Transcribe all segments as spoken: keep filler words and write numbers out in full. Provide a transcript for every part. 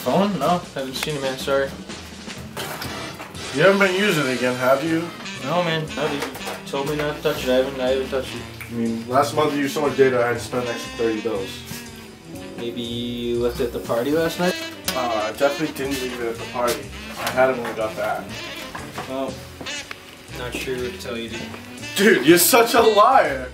phone? No, haven't seen it, man. Sorry. You haven't been using it again, have you? No, man. No, you told me not to touch it. I haven't. I haven't touched it. I mean, last month you used so much data, I had to spend an extra thirty bills. Maybe you left it at the party last night? Uh, I definitely didn't leave it at the party. I had it when we got back. Well, not sure what to tell you, dude. Dude, you're such a liar!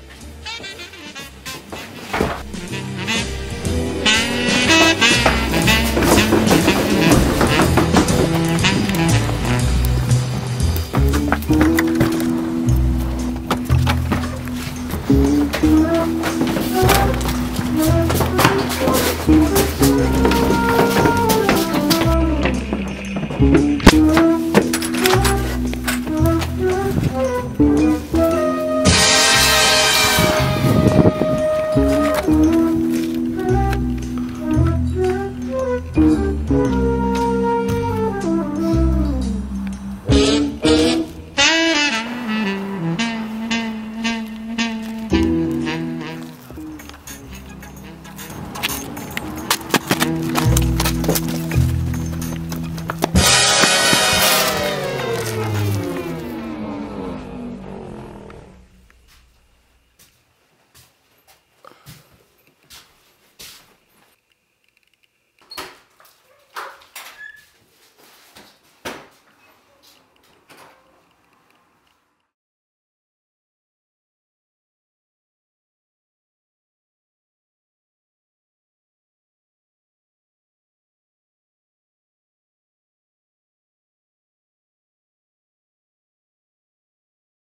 Thank you.